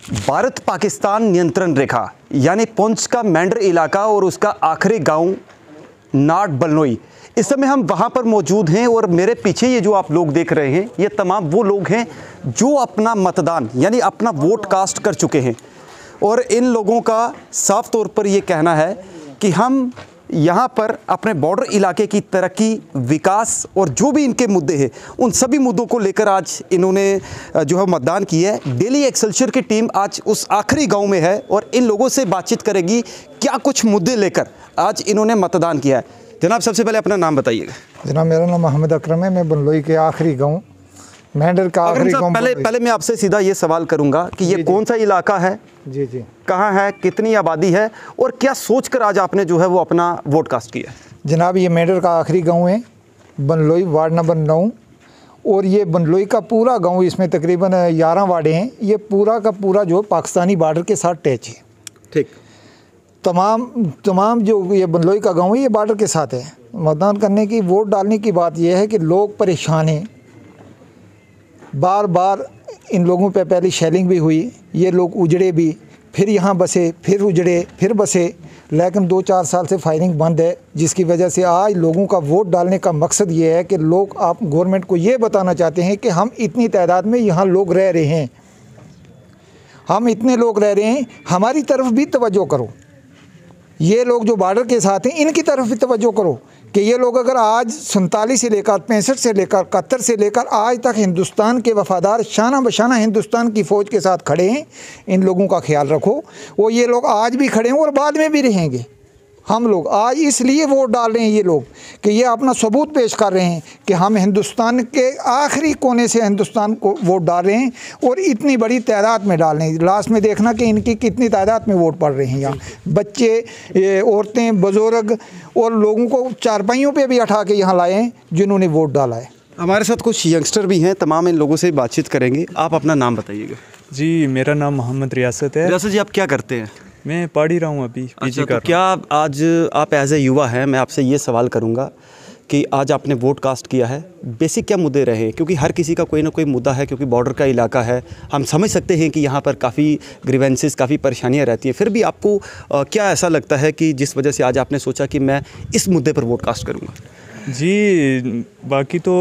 भारत पाकिस्तान नियंत्रण रेखा यानी पुंछ का मेंढर इलाका और उसका आखिरी गांव नाट बलनोई, इस समय हम वहां पर मौजूद हैं और मेरे पीछे ये जो आप लोग देख रहे हैं ये तमाम वो लोग हैं जो अपना मतदान यानी अपना वोट कास्ट कर चुके हैं। और इन लोगों का साफ तौर पर ये कहना है कि हम यहाँ पर अपने बॉर्डर इलाके की तरक्की, विकास और जो भी इनके मुद्दे हैं उन सभी मुद्दों को लेकर आज इन्होंने जो है मतदान किया है। डेली एक्सेलसियर की टीम आज उस आखिरी गांव में है और इन लोगों से बातचीत करेगी क्या कुछ मुद्दे लेकर आज इन्होंने मतदान किया है। जनाब, सबसे पहले अपना नाम बताइएगा। जनाब, मेरा नाम मोहम्मद अकरम है। मैं बलनोई के आखिरी गांव मेंढर का आखिरी गांव। पहले मैं आपसे सीधा ये सवाल करूंगा कि ये कौन सा इलाका है, जी, कहाँ है, कितनी आबादी है और क्या सोचकर आज आपने जो है वो अपना वोट कास्ट किया? जनाब, ये मेंढर का आखिरी गांव है, बलनोई वार्ड नंबर 9। और ये बलनोई का पूरा गांव, इसमें तकरीबन 11 वार्डे हैं। ये पूरा का पूरा जो पाकिस्तानी बॉर्डर के साथ टच है। ठीक, तमाम जो ये बलनोई का गांव है ये बॉर्डर के साथ है। मतदान करने की, वोट डालने की बात यह है कि लोग परेशान हैं। बार बार इन लोगों पे पहले शेलिंग भी हुई, ये लोग उजड़े भी, फिर यहाँ बसे, फिर उजड़े, फिर बसे, लेकिन 2-4 साल से फायरिंग बंद है, जिसकी वजह से आज लोगों का वोट डालने का मकसद ये है कि लोग आप गवर्नमेंट को ये बताना चाहते हैं कि हम इतनी तादाद में यहाँ लोग रह रहे हैं, हम इतने लोग रह रहे हैं, हमारी तरफ भी तवज्जो करो। ये लोग जो बॉर्डर के साथ हैं इनकी तरफ भी तवज्जो करो कि ये लोग अगर आज 47 से लेकर 65 से लेकर 71 से लेकर आज तक हिंदुस्तान के वफादार शाना बशाना हिंदुस्तान की फ़ौज के साथ खड़े हैं, इन लोगों का ख्याल रखो। वो ये लोग आज भी खड़े हैं और बाद में भी रहेंगे। हम लोग आज इसलिए वोट डाल रहे हैं ये लोग कि ये अपना सबूत पेश कर रहे हैं कि हम हिंदुस्तान के आखिरी कोने से हिंदुस्तान को वोट डाल रहे हैं और इतनी बड़ी तादाद में डाल रहे हैं। लास्ट में देखना कि इनकी कितनी तादाद में वोट पड़ रहे हैं। यहाँ बच्चे, औरतें, बुजुर्ग और लोगों को चारपाइयों पे भी उठा के यहाँ लाए हैं जिन्होंने वोट डाला है। हमारे साथ कुछ यंगस्टर भी हैं, तमाम इन लोगों से बातचीत करेंगे। आप अपना नाम बताइएगा। जी, मेरा नाम मोहम्मद रियासत है। रियासत जी, आप क्या करते हैं? मैं पढ़ ही रहा हूँ अभी, पीजी कर रहा हूँ। क्या आज आप एज ए युवा हैं, मैं आपसे ये सवाल करूँगा कि आज आपने वोट कास्ट किया है, बेसिक क्या मुद्दे रहे? क्योंकि हर किसी का कोई ना कोई मुद्दा है, क्योंकि बॉर्डर का इलाका है, हम समझ सकते हैं कि यहाँ पर काफ़ी ग्रीवेंसेस, काफ़ी परेशानियाँ रहती हैं। फिर भी आपको क्या ऐसा लगता है कि जिस वजह से आज आपने सोचा कि मैं इस मुद्दे पर वोट कास्ट करूँगा? जी, बाकी तो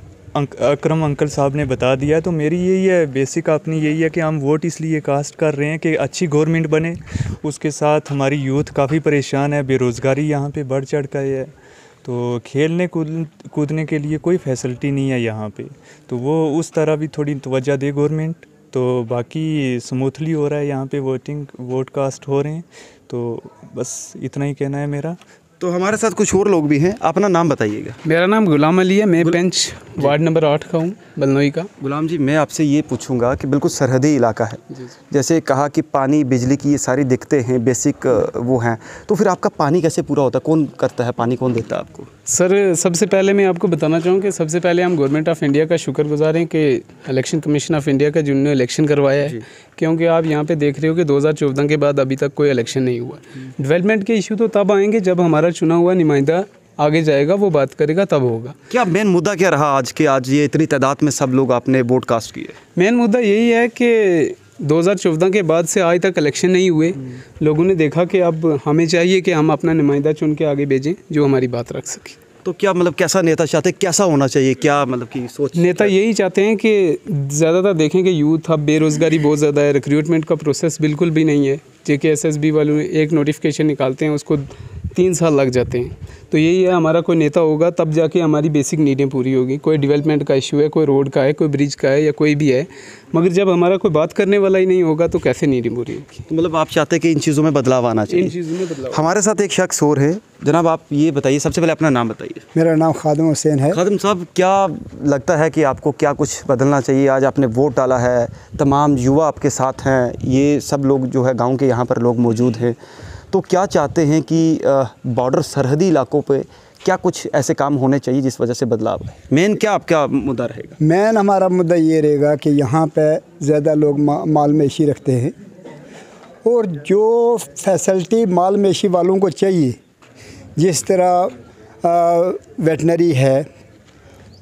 अकरम अंकल साहब ने बता दिया, तो मेरी यही है, बेसिक अपनी यही है कि हम वोट इसलिए कास्ट कर रहे हैं कि अच्छी गवर्नमेंट बने। उसके साथ हमारी यूथ काफ़ी परेशान है, बेरोज़गारी यहाँ पे बढ़ चढ़ कर है, तो खेलने कूदने के लिए कोई फैसिलिटी नहीं है यहाँ पे, तो वो उस तरह भी थोड़ी तवज्जो दे गवर्नमेंट। तो बाकी स्मूथली हो रहा है यहाँ पे, वोट कास्ट हो रहे हैं, तो बस इतना ही कहना है मेरा। तो हमारे साथ कुछ और लोग भी हैं, अपना नाम बताइएगा। मेरा नाम गुलाम अली है, मैं पेंच वार्ड नंबर 8 का हूँ, बलनोई का। गुलाम जी, मैं आपसे ये पूछूंगा कि बिल्कुल सरहदी इलाका है, जैसे कहा कि पानी, बिजली की ये सारी दिक्कतें हैं, बेसिक वो हैं, तो फिर आपका पानी कैसे पूरा होता है? कौन करता है पानी, कौन देता है आपको? सर, सबसे पहले मैं आपको बताना चाहूँ कि सबसे पहले हम गवर्नमेंट ऑफ इंडिया का शुक्रगुजार हैं कि इलेक्शन कमीशन ऑफ इंडिया का जिन्होंने इलेक्शन करवाया है, क्योंकि आप यहाँ पे देख रहे हो कि 2014 के बाद अभी तक कोई इलेक्शन नहीं हुआ। डेवलपमेंट के इशू तो तब आएंगे जब हमारा चुना हुआ नुमाइंदा आगे जाएगा, वो बात करेगा, तब होगा। क्या मेन मुद्दा क्या रहा आज के, आज ये इतनी तादाद में सब लोग आपने वोट कास्ट किए? मेन मुद्दा यही है कि 2014 के बाद से आज तक इलेक्शन नहीं हुए। लोगों ने देखा कि अब हमें चाहिए कि हम अपना नुमाइंदा चुन के आगे भेजें जो हमारी बात रख सके। तो क्या मतलब कैसा नेता चाहते हैं, कैसा होना चाहिए, क्या मतलब की सोच? नेता यही चाहते हैं कि ज़्यादातर देखें कि यूथ, अब बेरोज़गारी बहुत ज़्यादा है, रिक्रूटमेंट का प्रोसेस बिल्कुल भी नहीं है। JKSSB वालों ने एक नोटिफिकेशन निकालते हैं, उसको 3 साल लग जाते हैं। तो यही है, हमारा कोई नेता होगा तब जाके हमारी बेसिक नीडें पूरी होगी। कोई डेवलपमेंट का इशू है, कोई रोड का है, कोई ब्रिज का है, या कोई भी है, मगर जब हमारा कोई बात करने वाला ही नहीं होगा तो कैसे नीडें पूरी होगी? तो मतलब आप चाहते हैं कि इन चीज़ों में बदलाव आना चाहिए? इन चीज़ों में बदलाव। हमारे साथ एक शख्स और है। जनाब, आप ये बताइए, सबसे पहले अपना नाम बताइए। मेरा नाम खादिम हुसैन है। खादिम साहब, क्या लगता है कि आपको क्या कुछ बदलना चाहिए? आज आपने वोट डाला है, तमाम युवा आपके साथ हैं, ये सब लोग जो है गाँव के यहाँ पर लोग मौजूद हैं, तो क्या चाहते हैं कि बॉर्डर सरहदी इलाकों पे क्या कुछ ऐसे काम होने चाहिए जिस वजह से बदलाव है? मेन क्या आपका मुद्दा रहेगा? मेन हमारा मुद्दा ये रहेगा कि यहाँ पे ज़्यादा लोग माल मवेशी रखते हैं और जो फैसिलिटी माल मवेशी वालों को चाहिए, जिस तरह वेटनरी है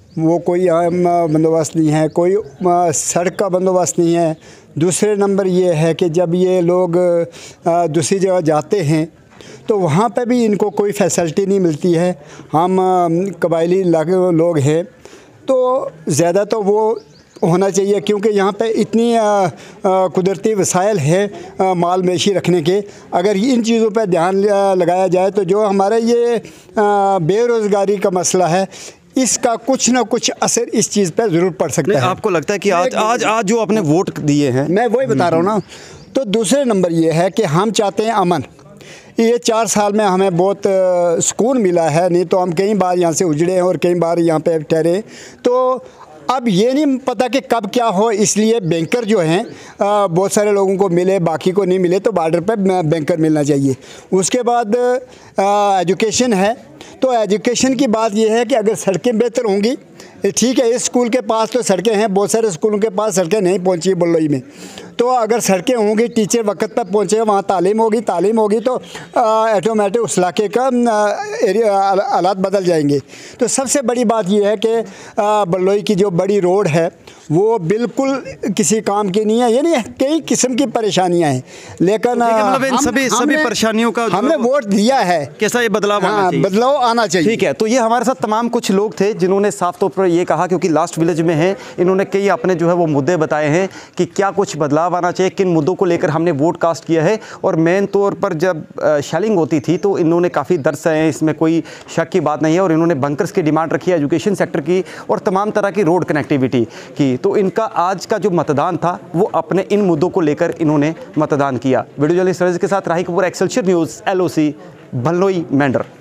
वो कोई बंदोबस्त नहीं है, कोई सड़क का बंदोबस्त नहीं है। दूसरे नंबर ये है कि जब ये लोग दूसरी जगह जाते हैं तो वहाँ पे भी इनको कोई फैसिलिटी नहीं मिलती है। हम कबायली इलाके लोग हैं तो ज़्यादा तो वो होना चाहिए, क्योंकि यहाँ पे इतनी कुदरती वसाइल है माल मवेशी रखने के। अगर इन चीज़ों पे ध्यान लगाया जाए तो जो हमारा ये बेरोज़गारी का मसला है, इसका कुछ ना कुछ असर इस चीज़ पे ज़रूर पड़ सकता है। आपको लगता है कि आज जो आपने वोट दिए हैं, मैं वही बता रहा हूँ ना। तो दूसरे नंबर ये है कि हम चाहते हैं अमन। ये 4 साल में हमें बहुत सुकून मिला है, नहीं तो हम कई बार यहाँ से उजड़े हैं और कई बार यहाँ पे ठहरे। तो अब ये नहीं पता कि कब क्या हो, इसलिए बैंकर जो हैं बहुत सारे लोगों को मिले, बाकी को नहीं मिले, तो बॉर्डर पे बैंकर मिलना चाहिए। उसके बाद एजुकेशन है, तो एजुकेशन की बात यह है कि अगर सड़कें बेहतर होंगी, ठीक है, इस स्कूल के पास तो सड़कें हैं, बहुत सारे स्कूलों के पास सड़कें नहीं पहुंची बल्लोई में, तो अगर सड़कें होंगी, टीचर वक्त पर पहुंचे, वहाँ तालीम होगी तो ऑटोमेटिक उस इलाके का हालात बदल जाएंगे। तो सबसे बड़ी बात यह है कि बल्लोई की जो बड़ी रोड है वो बिल्कुल किसी काम की नहीं है, यानी कई किस्म की परेशानियां हैं, लेकिन मतलब इन सभी परेशानियों का हमने वोट दिया है। कैसा ये बदलाव आना चाहिए? बदलाव आना चाहिए। ठीक है, तो ये हमारे साथ तमाम कुछ लोग थे जिन्होंने साफ तौर पर ये कहा, क्योंकि लास्ट विलेज में है, इन्होंने कई अपने जो है वो मुद्दे बताए हैं कि क्या कुछ बदलाव आना चाहिए, किन मुद्दों को लेकर हमने वोट कास्ट किया है। और मेन तौर पर जब शेलिंग होती थी तो इन्होंने काफ़ी दर्द सहे हैं, इसमें कोई शक की बात नहीं है। और इन्होंने बंकर्स की डिमांड रखी है, एजुकेशन सेक्टर की और तमाम तरह की रोड कनेक्टिविटी की। तो इनका आज का जो मतदान था वो अपने इन मुद्दों को लेकर इन्होंने मतदान किया। वीडियो जर्नलिस्ट के साथ Rahi Kapoor, Excelsior News, LOC, Bhalnoi, Mendhar.